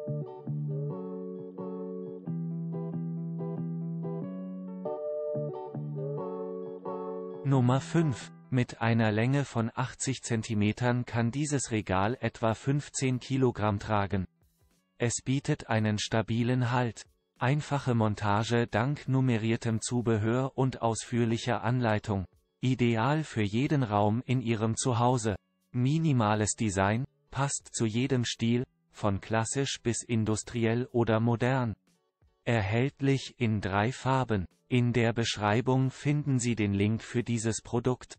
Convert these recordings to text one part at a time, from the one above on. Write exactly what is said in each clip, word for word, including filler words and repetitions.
Nummer fünf. Mit einer Länge von achtzig Zentimetern kann dieses Regal etwa fünfzehn Kilogramm tragen. Es bietet einen stabilen Halt. Einfache Montage dank nummeriertem Zubehör und ausführlicher Anleitung. Ideal für jeden Raum in Ihrem Zuhause. Minimales Design, passt zu jedem Stil, von klassisch bis industriell oder modern. Erhältlich in drei Farben. In der Beschreibung finden Sie den Link für dieses Produkt.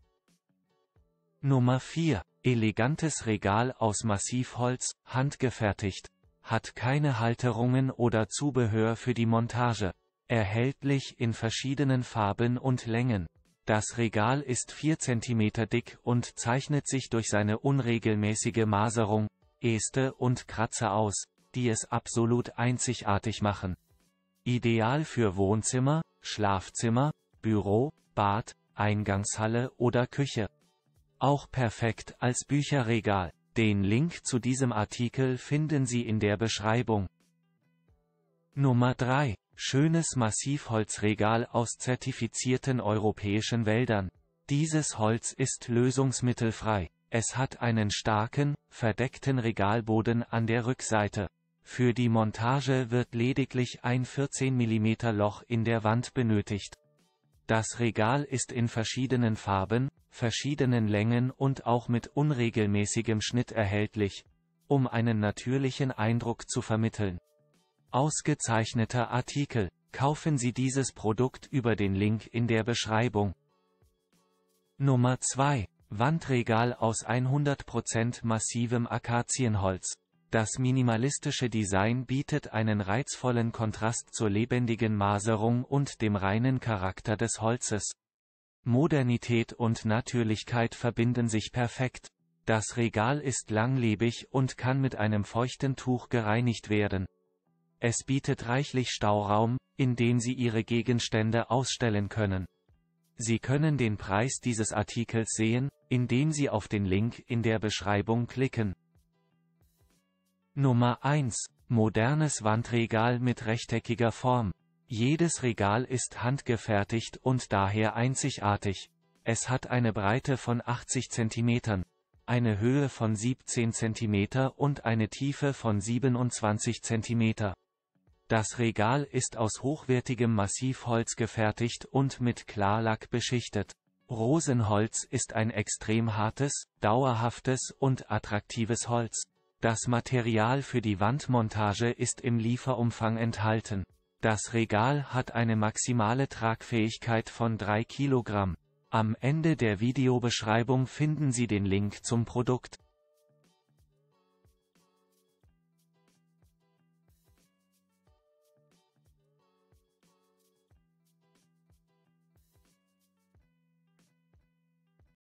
Nummer vier. Elegantes Regal aus Massivholz, handgefertigt. Hat keine Halterungen oder Zubehör für die Montage. Erhältlich in verschiedenen Farben und Längen. Das Regal ist vier Zentimeter dick und zeichnet sich durch seine unregelmäßige Maserung, Äste und Kratzer aus, die es absolut einzigartig machen. Ideal für Wohnzimmer, Schlafzimmer, Büro, Bad, Eingangshalle oder Küche. Auch perfekt als Bücherregal. Den Link zu diesem Artikel finden Sie in der Beschreibung. Nummer drei. Schönes Massivholzregal aus zertifizierten europäischen Wäldern. Dieses Holz ist lösungsmittelfrei. Es hat einen starken, verdeckten Regalboden an der Rückseite. Für die Montage wird lediglich ein vierzehn Millimeter Loch in der Wand benötigt. Das Regal ist in verschiedenen Farben, verschiedenen Längen und auch mit unregelmäßigem Schnitt erhältlich, um einen natürlichen Eindruck zu vermitteln. Ausgezeichneter Artikel. Kaufen Sie dieses Produkt über den Link in der Beschreibung. Nummer zwei. Wandregal aus hundert Prozent massivem Akazienholz. Das minimalistische Design bietet einen reizvollen Kontrast zur lebendigen Maserung und dem reinen Charakter des Holzes. Modernität und Natürlichkeit verbinden sich perfekt. Das Regal ist langlebig und kann mit einem feuchten Tuch gereinigt werden. Es bietet reichlich Stauraum, in dem Sie Ihre Gegenstände ausstellen können. Sie können den Preis dieses Artikels sehen, indem Sie auf den Link in der Beschreibung klicken. Nummer eins. Modernes Wandregal mit rechteckiger Form. Jedes Regal ist handgefertigt und daher einzigartig. Es hat eine Breite von achtzig Zentimetern, eine Höhe von siebzehn Zentimeter und eine Tiefe von siebenundzwanzig Zentimeter. Das Regal ist aus hochwertigem Massivholz gefertigt und mit Klarlack beschichtet. Rosenholz ist ein extrem hartes, dauerhaftes und attraktives Holz. Das Material für die Wandmontage ist im Lieferumfang enthalten. Das Regal hat eine maximale Tragfähigkeit von drei Kilogramm. Am Ende der Videobeschreibung finden Sie den Link zum Produkt.